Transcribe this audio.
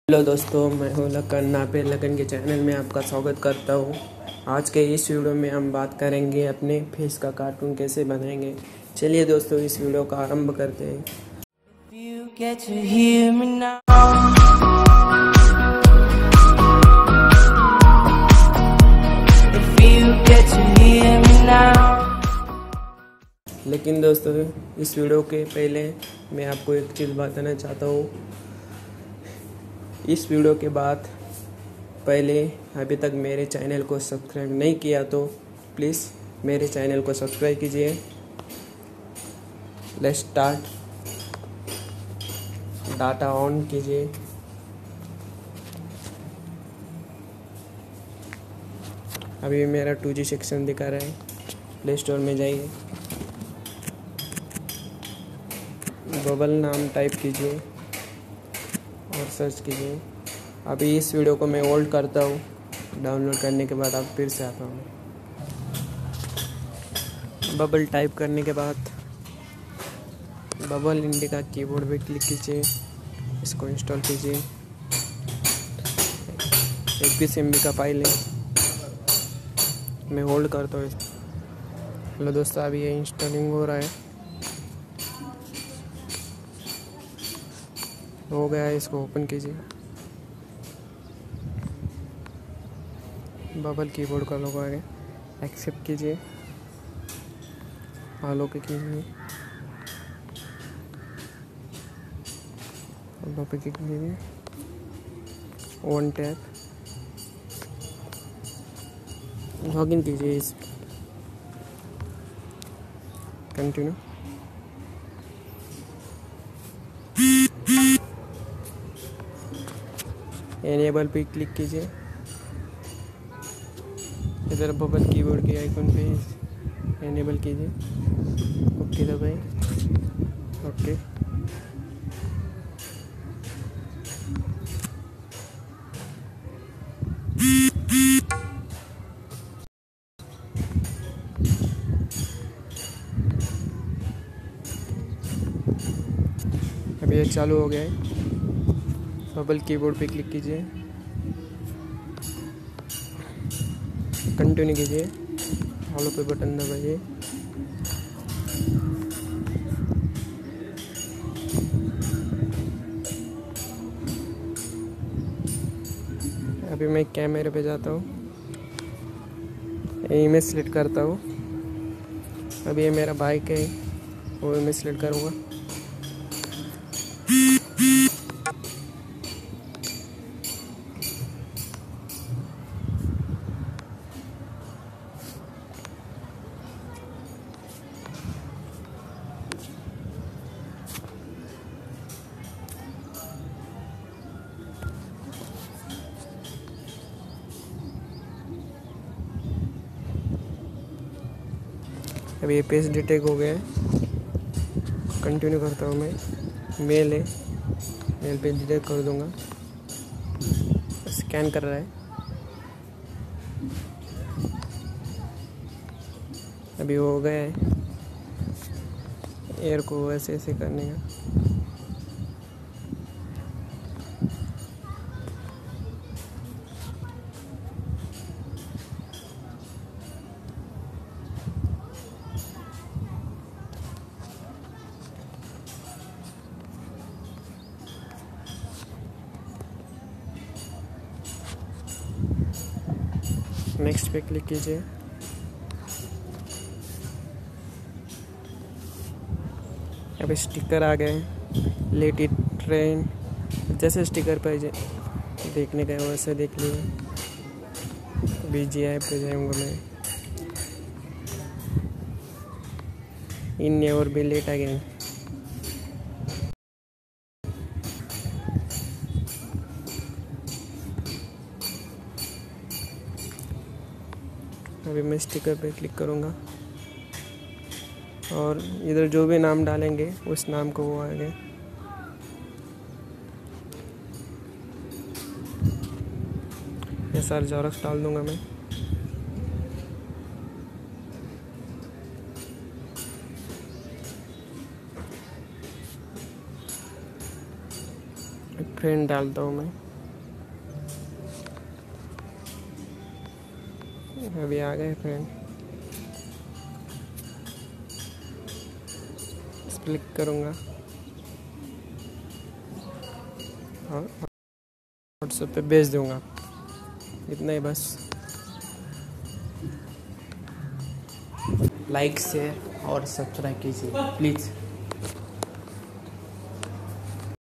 Hello दोस्तों, मैं हूँ लखन नापे लखन के चैनल में आपका स्वागत करता हूँ। आज के इस वीडियो में हम बात करेंगे अपने फेस का कार्टून कैसे बनाएंगे। चलिए दोस्तों, इस वीडियो का आरंभ करते हैं। लेकिन दोस्तों, इस वीडियो के पहले मैं आपको एक चीज़ बताना चाहता हूँ। इस वीडियो के बाद पहले अभी तक मेरे चैनल को सब्सक्राइब नहीं किया तो प्लीज़ मेरे चैनल को सब्सक्राइब कीजिए। Let's start. डाटा ऑन कीजिए। अभी मेरा 2G सेक्शन दिखा रहा है। प्ले स्टोर में जाइए, बबल नाम टाइप कीजिए और सर्च कीजिए। अभी इस वीडियो को मैं होल्ड करता हूँ। डाउनलोड करने के बाद आप फिर से आता हूँ। बबल टाइप करने के बाद बबल इंडिका कीबोर्ड पे क्लिक कीजिए, इसको इंस्टॉल कीजिए। 21 MB का फाइल है, मैं होल्ड करता हूँ। हेलो दोस्तों, अभी ये इंस्टॉलिंग हो रहा है। हो गया है, इसको ओपन कीजिए। बबल कीबोर्ड का लोगो है, एक्सेप्ट कीजिए, फॉलो पे कीजिए, फॉलो पे क्लिक कीजिए, वन टैप, लॉगिन कीजिए, इस कंटिन्यू। एनेबल पे क्लिक कीजिए, इधर बबल कीबोर्ड के आइकन पे एनेबल कीजिए, ओके दबाइए, ओके। अभी ये चालू हो गया है। बबल कीबोर्ड पे क्लिक कीजिए, कंटिन्यू कीजिए, फॉलो पे बटन दबाइए। अभी मैं कैमरे पे जाता हूँ, इमेज सेलेक्ट करता हूँ। अभी ये मेरा बाइक है, वो इमेज सेलेक्ट करूँगा। अभी ये पेज डिटेक्ट हो गया है, कंटिन्यू करता हूँ मैं। मेल है, मेल पे डिटेक्ट कर दूँगा। स्कैन कर रहा है। अभी हो गया है। एयर को ऐसे ऐसे करने का। नेक्स्ट पे क्लिक कीजिए। अब स्टिकर आ गए, लेट इट ट्रेन। जैसे स्टिकर पर देखने का है वैसे देख लीजिए। BGI पे जाऊँगा मैं। In never be late again. अभी मैं स्टिकर पे क्लिक करूँगा और इधर जो भी नाम डालेंगे उस नाम को वो आएंगे। ये सारे ज़ेरॉक्स डाल दूँगा मैं। फ्रेंड डालता हूँ मैं। अभी आ गए फ्रेंड, इस पर क्लिक करूँगा और व्हाट्सएप पे भेज दूँगा। इतना ही बस। लाइक शेयर और सब्सक्राइब कीजिए प्लीज़।